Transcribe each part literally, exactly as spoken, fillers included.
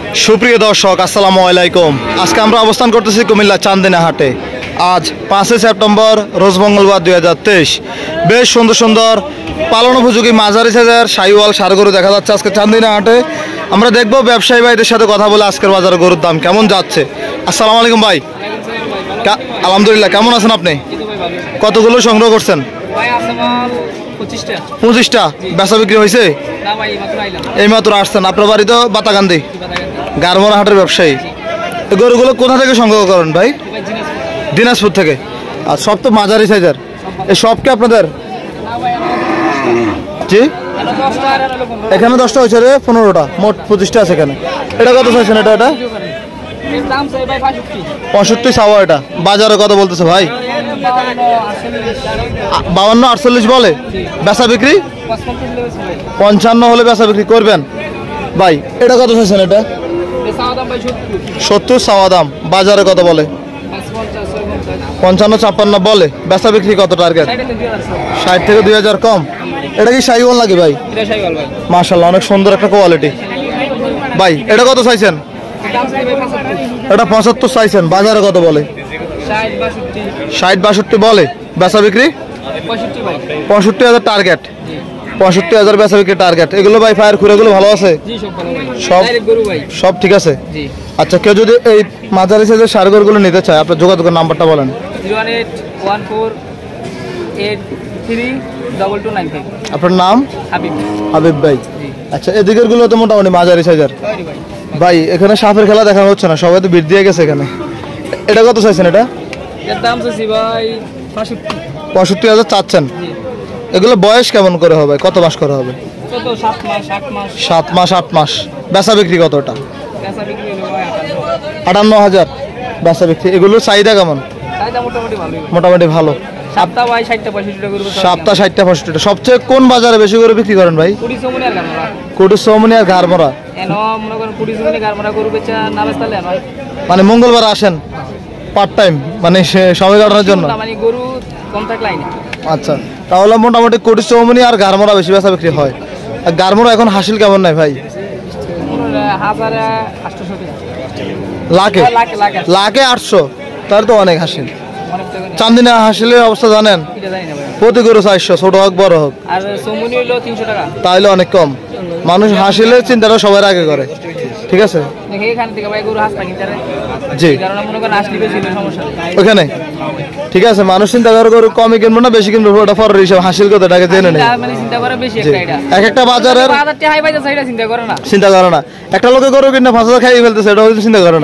সুপ্রিয় দর্শক আসসালামু আলাইকুম। আজকে আমরা অবস্থান করতেছি কুমিল্লা চান্দিনা হাটে। আজ পাঁচই সেপ্টেম্বর রোজ মঙ্গলবার দুই হাজার তেইশ। বেশ সুন্দর সুন্দর পালন উপযোগী মাঝারি সাইজের শাহিওয়াল ষাঁড় গরু দেখা যাচ্ছে আজকে চান্দিনা হাটে। আমরা দেখবো ব্যবসায়ী ভাইদের সাথে কথা বলে আজকের বাজারে গরুর দাম কেমন যাচ্ছে। আসসালামু আলাইকুম ভাই। আলহামদুলিল্লাহ, কেমন আছেন আপনি? কতগুলো সংগ্রহ করছেন? পঁচিশটা। বেচা বিক্রি হয়েছে? এই মাত্র আসছেন। আপনার বাড়ি তো বাতাকান্দি, গারমোড়া হাটের ব্যবসায়ী। গরুগুলো কোথা থেকে সংগ্রহ করেন ভাই? দিনাজপুর থেকে। আর সব তো মাঝারি সাইজের। এই সব কি আপনাদের? জি, এখানে দশটা হয়েছে রে, পনেরোটা, মোট পঁচিশটা আছে এখানে। এটা কত চাইছেন? এটা এটা পঁয়ষট্টি চাওয়া। এটা বাজারে কত বলতেছে ভাই? বাউন্ন আটচল্লিশ বলে। বেচা বিক্রি পঞ্চান্ন হলে বেচা বিক্রি করবেন ভাই। এটা কত চাইছেন? এটা সত্তর চাওয়া দাম। বাজারে কত বলে? পঞ্চান্ন ছাপ্পান্ন বলে। বেচা বিক্রি কত টার্গেট? ষাট থেকে দুই হাজার কম। এটা কি শাহিওয়াল নাকি ভাই? মাশাআল্লাহ, অনেক সুন্দর একটা কোয়ালিটি ভাই। এটা কত চাইছেন? এটা পঁচাত্তর চাইছেন। বাজারে কত বলে? ষাট বাষট্টি বলে। বেচা বিক্রি পঁয়ষট্টি হাজার টার্গেট। পঁয়ষট্টি হাজার বেচা বিক্রি টার্গেট। এগুলো ভাই ফায়ার খুঁড়েগুলো ভালো আছে? সব সব ঠিক আছে। আচ্ছা, কেউ যদি এই মাঝারি সাইজের ষাঁড় গরুগুলো নিতে চায়, আপনার যোগাযোগের নাম্বারটা বলেন। আপনার নাম? হাবিব ভাই। আচ্ছা, এদিকের গুলো তো মোটামুটি মাঝারি সাইজের ভাই। এখানে সাপের খেলা দেখানো হচ্ছে না, সবাই তো ভিড় দিয়ে গেছে এখানে। এটা কত চাইছেন? এটা পঁয়ষট্টি হাজার চাচ্ছেন। এগুলো বয়স কেমন করে হবে? কত মাস করে হবে? সাত মাস আট মাস। বেচা বিক্রি কত? ওটা আটান্ন হাজার বেচা বিক্রি। এগুলোর চাহিদা কেমন? মোটামুটি ভালো। সাতটা ষাটটা পঁয়ষট্টিটা। সবচেয়ে কোন বাজারে বেশি করে বিক্রি করেন ভাই? কুটি চৌমনি আর গারমোড়া। মানে মঙ্গলবার আসেন পার্ট টাইম, মানে সময় কাটানোর জন্য? আচ্ছা, তাহলে মোটামুটি কুটি চৌমনি আর গারমোড়া বেশি বেচা বিক্রি হয়। আর গারমোড়া এখন হাসিল কেমন নাই ভাই? লাখে লাখে আটশো। তার তো অনেক হাসিল। চান্দিনা হাসিলের অবস্থা জানেন? প্রতি গরু চারশো, ছোট হোক বড় হোক। তাহলে অনেক কম। মানুষ হাসিলে চিন্তাটা সবার আগে করে। ঠিক আছে জি, ওখানে ঠিক আছে। মানুষ চিন্তা করে গরু কমই কিনবো না বেশি কিনবো, ওটা পরের হিসাব। হাসিল কত টাকা জেনে নেই। এক একটা বাজারের চিন্তা করে না। একটা লোকে গরু কিনে পাঁচ হাজার খাইয়ে ফেলতেছে, এটা চিন্তা করে না।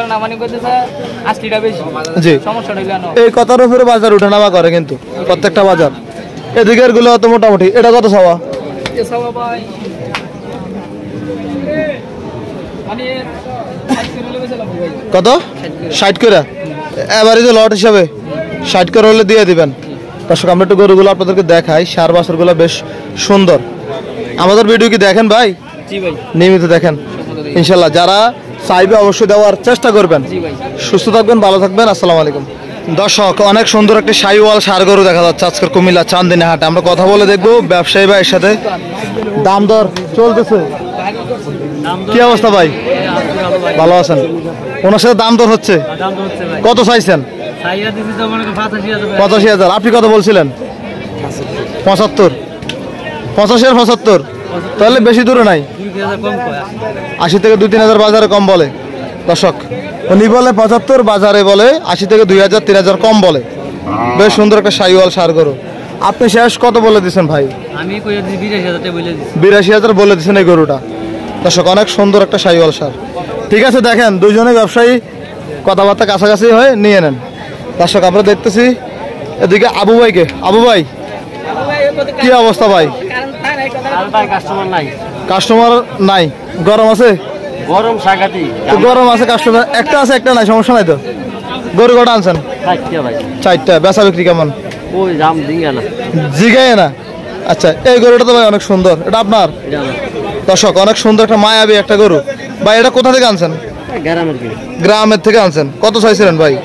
জি, এই কথার উপরে বাজার উঠে নামা করে কিন্তু প্রত্যেকটা বাজার। এদিকের গুলো তো মোটামুটি। এটা কত চাওয়া? কত? ষাট করে। এবারে যে লট হিসাবে ষাট করে হলে দিয়ে দিবেন। দর্শক, আমরা একটু গরুগুলো আপনাদেরকে দেখাই। সার বাছুরগুলো বেশ সুন্দর। আমাদের ভিডিও কি দেখেন ভাই? নিয়মিত দেখেন ইনশাল্লাহ। যারা চাইবে অবশ্যই দেওয়ার চেষ্টা করবেন। সুস্থ থাকবেন, ভালো থাকবেন। আসসালামু আলাইকুম। দর্শক, অনেক সুন্দর একটি শাহিওয়াল ষাঁড় গরু দেখা যাচ্ছে আজকের কুমিল্লা চান্দিনা হাটে। আমরা কথা বলে দেখবো ব্যবসায়ী ভাইয়ের সাথে। দাম দর চলতেছে। কি অবস্থা ভাই? ভালো আছেন? ওনার সাথে দাম দর হচ্ছে? কত চাইছেন? পঁচাশি হাজার। আপনি কত বলছিলেন? পঁচাত্তর। পঁচাশি আর পঁচাত্তর, তাহলে বেশি দূরে নাই। আশি থেকে দুই তিন হাজার বাজারে কম বলে। দর্শক, উনি বলে পঁচাত্তর, বাজারে বলে আশি থেকে দুই হাজার তিন হাজার কম বলে। বেশ সুন্দর একটা শাহিওয়াল ষাঁড় গরু। আপনি শেষ কত বলে দিচ্ছেন ভাই? বিরাশি হাজার বলে দিচ্ছেন এই গরুটা। দর্শক, অনেক সুন্দর একটা শাহিওয়াল ষাঁড়। ঠিক আছে, দেখেন দুইজনে ব্যবসায়ী, কথাবার্তা কাছাকাছি হয়ে নিয়ে নেন। দর্শক, আমরা দেখতেছি এদিকে আবু ভাইকে। আবু ভাই, কি অবস্থা ভাই? কাস্টমার নাই? গরম আছে? গরম সাংঘাতিক। গরম আছে, কাস্টমার একটা আছে একটা নাই, সমস্যা নাই তো। গরু কটা আনছেন? চারটা। বেচা বিক্রি কেমন? জিগায় না। আচ্ছা, এই গরুটা তো ভাই অনেক সুন্দর। এটা আপনার? দর্শক, অনেক সুন্দর একটা মায়াবী একটা গরু ভাই। এটা কোথা থেকে আনছেন? গ্রামের থেকে আনছেন। কত চাইছিলেন ভাই?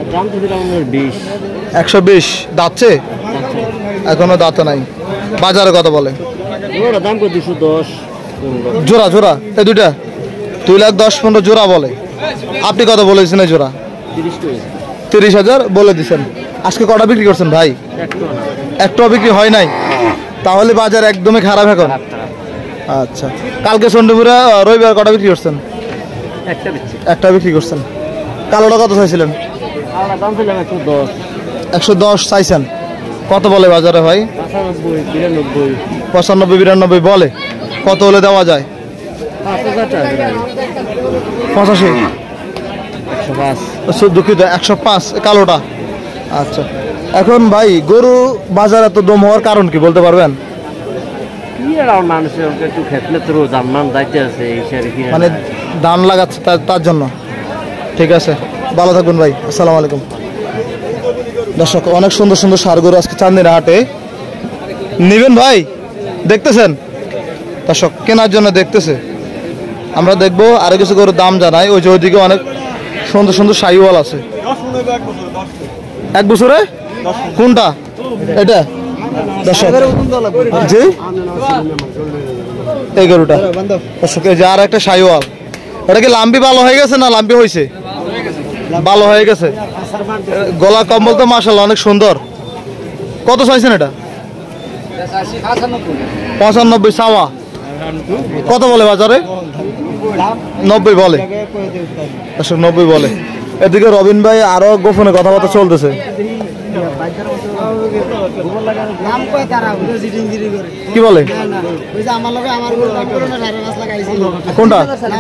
একশো বিশ। দাঁতছে? এখনো দাঁত নাই। বাজারে কত বলে? জোড়া জোড়া এই দুইটা দুই লাখ দশ পনেরো জোড়া বলে। আপনি কত বলেছেন এই জোড়া? তিরিশ হাজার বলে দিচ্ছেন। আজকে কটা বিক্রি করছেন ভাই? একটাও বিক্রি হয় নাই, তাহলে বাজার একদমই খারাপ এখন। আচ্ছা, কালকে চন্ডীপুরা রবিবার কটা বিক্রি করছেন? একটা বিক্রি করছেন। কালোটা কত চাইছিলেন? একশো দশ চাইছেন। কত বলে বাজারে ভাই? পঁচানব্বই বিরানব্বই বলে। কত হলে দেওয়া যায়? পঁচাশি, দুঃখিত, একশো পাঁচ কালোটা। আচ্ছা, এখন ভাই গরু বাজারে এত দম হওয়ার কারণ কি বলতে পারবেন? মানে ধান লাগাচ্ছে তার জন্য। ঠিক আছে, ভালো থাকবেন ভাই, আসসালামু আলাইকুম। দর্শক, অনেক সুন্দর সুন্দর ষাঁড় গরু আজকে চান্দিনা হাটে নিবেন ভাই, দেখতেছেন দর্শক, কেনার জন্য দেখতেছে। আমরা দেখবো আরো কিছু গরুর দাম জানাই। ওই যে ওইদিকে অনেক সুন্দর সুন্দর শাহিওয়াল আছে। এক বছরে কোনটা এটা? দর্শক জি, এই গরুটা দর্শক, এই যে আর একটা শাহিওয়াল। এটা কি লাম্বি ভালো হয়ে গেছে না লাম্বি হয়েছে? ভালো হয়ে গেছে। গলা কম্বল তো মাশাআল্লাহ অনেক সুন্দর। কত চাইছেন এটা? পঁচানব্বই চাওয়া। কত বলে বাজারে? নব্বই বলে। দর্শক নব্বই বলে। এদিকে রবিন ভাই আরো গোপনে কথাবার্তা চলতেছে। কি বলে? কোনটা?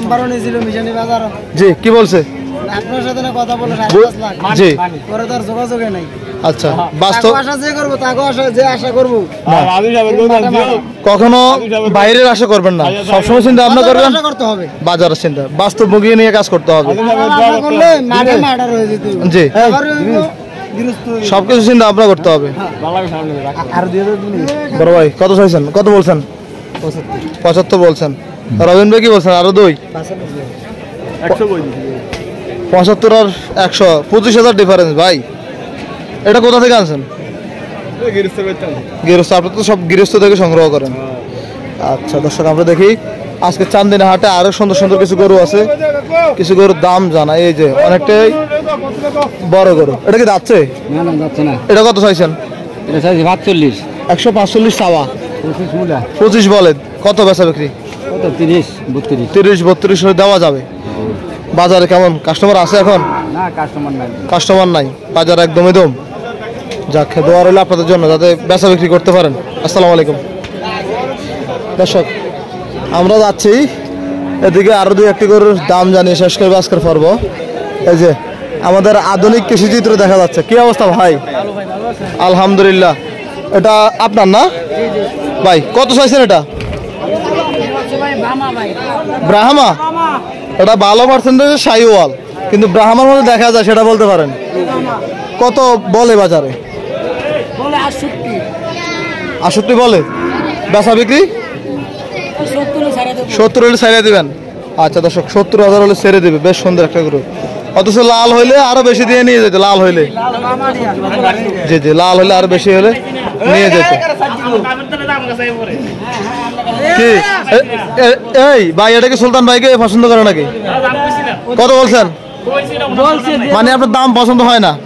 জি, কি বলছে? আপনার সাথে কথা বলে জি পরে তার যোগাযোগে নাই। আচ্ছা, বাস্তব আশা যে করব তাকে আশা যে আশা করব, কখনো বাইরের আশা করবেন না, সবসময় চিন্তা ভাবনা করবেন আশা করতে হবে, বাজারের চিন্তা বাস্তবমুখী নিয়ে কাজ করতে হবে। মাঠে মার্ডার হয়ে যেত। জি, সবকিছু চিন্তা ভাবনা করতে হবে। বড় ভাই কত চাইছেন? কত বলছেন? পঁচাত্তর বলছেন। রবিন ভাই কি বলছেন? আরো দুই পঁচাত্তর আর একশো, পঁচিশ হাজার ডিফারেন্স ভাই। এটা কোথা থেকে আনছেন? গৃহস্থ। আপনি তো সব গৃহস্থ থেকে সংগ্রহ করেন। আচ্ছা দর্শক, আমরা দেখি আজকে চান্দিনা হাটে আরো সুন্দর সুন্দর কিছু গরু আছে। কিছু গরুর দাম জানা। এই যে অনেকটাই বড় গরু। এটা কি যাচ্ছে? এটা কত চাইছেন? পাঁচচল্লিশ। একশো পাঁচচল্লিশ চাওয়া, পঁচিশ বলে। কত বেচা বিক্রি? তিরিশ বত্রিশ হলে দেওয়া যাবে। বাজারে কেমন কাস্টমার আছে এখন? না, কাস্টমার নাই। কাস্টমার নাই, বাজার একদমই দম। যাক, দোয়া রইল আপনাদের জন্য যাতে বেচা বিক্রি করতে পারেন। আসসালামু আলাইকুম। দর্শক, আমরা যাচ্ছি এদিকে আরো দুই একটি গরুর দাম জানিয়ে শেষ করবো আজকের পর্ব। এই যে আমাদের আধুনিক কৃষি চিত্র দেখা যাচ্ছে। কি অবস্থা ভাই? আলহামদুলিল্লাহ। এটা আপনার না ভাই? কত চাইছেন এটা? ব্রাহ্মা। এটা ভালো পার্সেন্টেজ শাহিওয়াল, কিন্তু ব্রাহ্মার মধ্যে দেখা যায়, সেটা বলতে পারেন? কত বলে বাজারে? আটষট্টি বলে। বেচা বিক্রি সত্তর হলে ছেড়ে দিবেন। আচ্ছা দর্শক, সত্তর হাজার হলে ছেড়ে দিবে। বেশ সুন্দর একটা গরু, অথচ লাল হইলে আরো বেশি দিয়ে নিয়ে যেত। লাল হইলে জি জি লাল হইলে আরো বেশি হলে নিয়ে যেত। কি এই ভাই, এটা কি সুলতান ভাইকে পছন্দ করে নাকি? কত বলছেন? মানে আপনার দাম পছন্দ হয় না?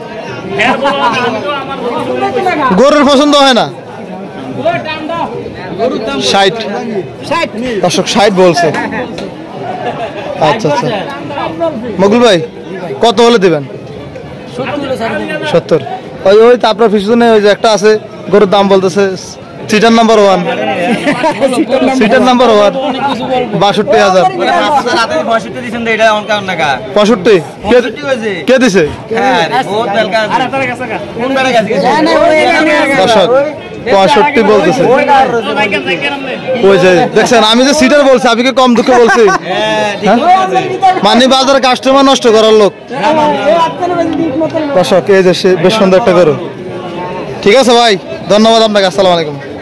গরুর পছন্দ হয় না? ষাট। দর্শক ষাট বলছে। আচ্ছা আচ্ছা, মকুল ভাই কত হলে দেবেন? সত্তর। ওই ওই তো আপনার পিছনে ওই যে একটা আছে, গরুর দাম বলতেছে সিটার নাম্বার ওয়ান, সিটার নাম্বার ওয়ান বাষট্টি হাজার। পঁয়ষট্টি কে দিছে? দর্শক পঁয়ষট্টি বলতেছে। দেখছেন, আমি যে সিটার বলছি, আপনি কি কম দুঃখে বলছি? মানে বাজারে কাস্টমার নষ্ট করার লোক। দর্শক এই যে বেশ সুন্দর একটা গরু। ঠিক আছে ভাই, ধন্যবাদ আপনাকে। আসসালামু আলাইকুম।